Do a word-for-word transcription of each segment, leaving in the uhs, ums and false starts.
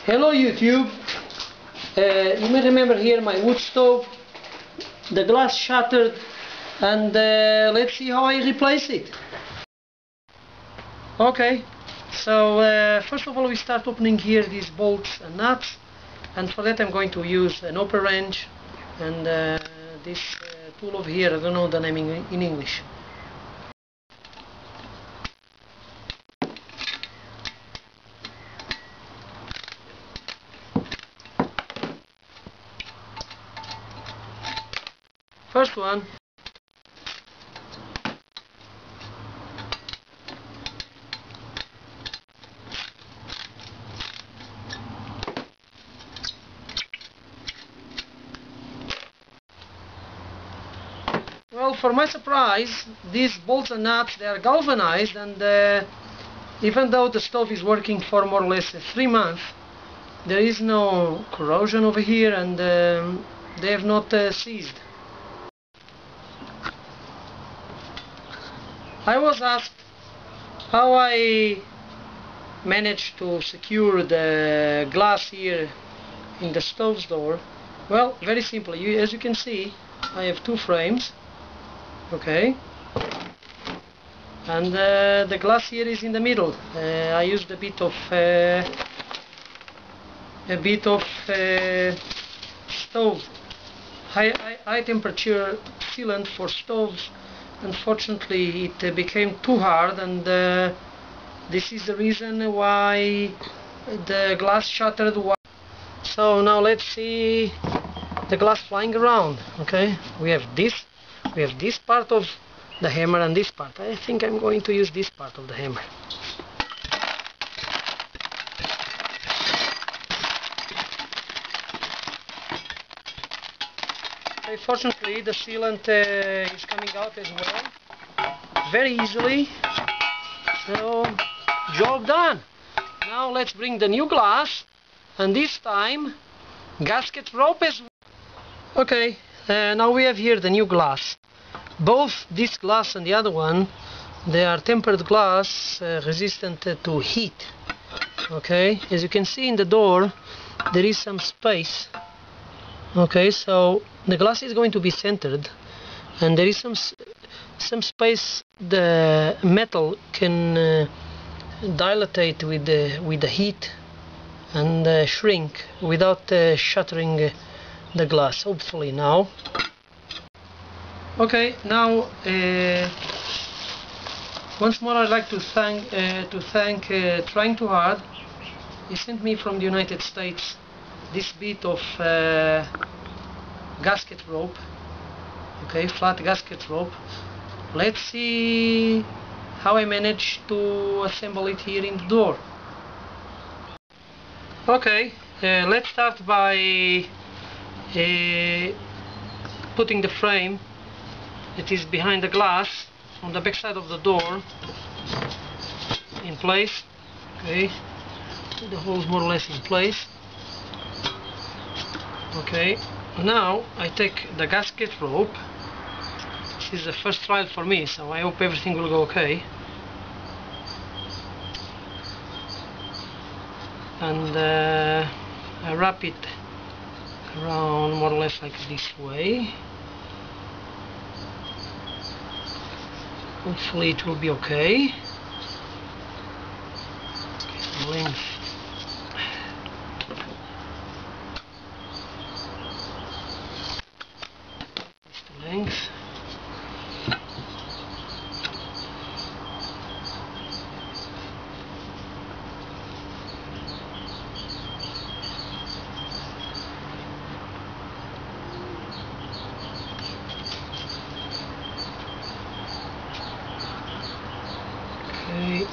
Hello YouTube. Uh, you may remember here my wood stove. The glass shattered, and uh, let's see how I replace it. Okay, so uh, first of all we start opening here these bolts and nuts, and for that I'm going to use an open wrench and uh, this uh, tool over here. I don't know the name in, in English. First one. Well, for my surprise, these bolts and nuts, they are galvanized, and uh, even though the stove is working for more or less three months, there is no corrosion over here, and um, they have not uh, seized. I was asked how I managed to secure the glass here in the stove's door. Well, very simply. You, as you can see, I have two frames. Okay, and uh, the glass here is in the middle. Uh, I used a bit of uh, a bit of uh, stove high, high, high temperature sealant for stoves. Unfortunately, it uh, became too hard, and uh, this is the reason why the glass shattered. So now let's see the glass flying around. Okay, we have this. We have this part of the hammer and this part. I think I'm going to use this part of the hammer. Unfortunately, the sealant uh, is coming out as well, very easily. So, job done. Now let's bring the new glass, and this time gasket rope as well. Okay, uh, now we have here the new glass. Both this glass and the other one, they are tempered glass, uh, resistant uh, to heat. Okay, as you can see in the door, there is some space. Okay, so the glass is going to be centered, and there is some some space. The metal can uh, dilatate with the with the heat and uh, shrink without uh, shattering uh, the glass. Hopefully now. Okay, now uh, once more I'd like to thank uh, to thank uh, Trying Too Hard. He sent me from the United States this bit of uh, gasket rope. Okay, flat gasket rope. Let's see how I managed to assemble it here in the door. Okay, uh, let's start by uh, putting the frame that is behind the glass on the back side of the door in place. Okay, put the holes more or less in place. Okay, now I take the gasket rope. This is the first trial for me, so I hope everything will go okay. And uh, I wrap it around more or less like this way. Hopefully it will be okay. Okay, some length. Just the length. Okay.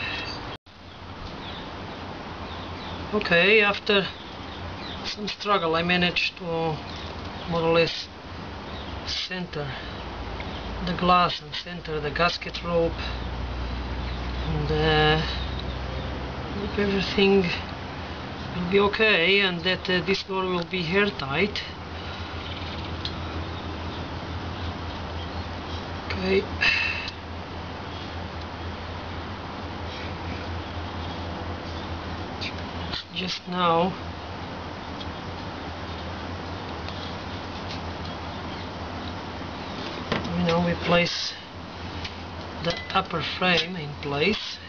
Okay, after some struggle I managed to more or less center the glass and center the gasket rope, and uh, hope everything will be okay, and that uh, this door will be airtight. Okay. Just Now you know we place the upper frame in place.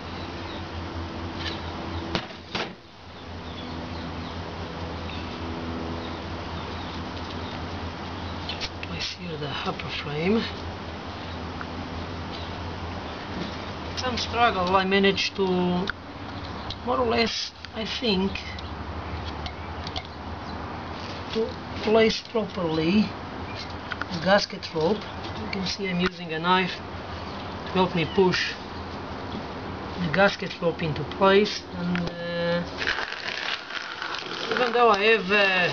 Place here the upper frame. Some struggle, I managed to more or less, I think, to place properly the gasket rope. You can see I'm using a knife to help me push the gasket rope into place, and uh, even though I have uh,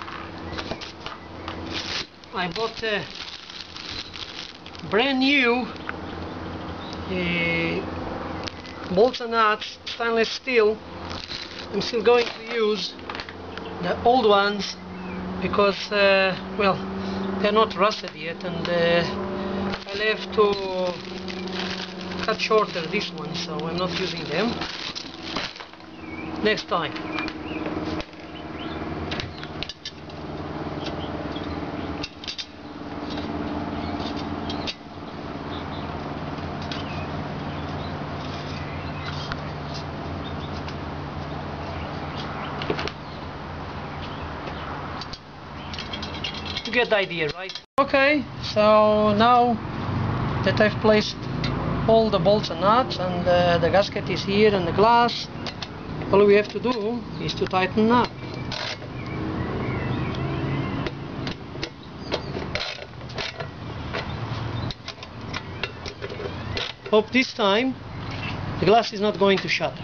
I bought a brand new uh, bolts and nuts, stainless steel, I'm still going to use the old ones because uh, well, they're not rusted yet, and uh, I'll have to cut shorter this one, so I'm not using them next time. You get the idea, right? Okay, so now that I've placed all the bolts and nuts, and uh, the gasket is here and the glass, all we have to do is to tighten up. Hope this time the glass is not going to shatter.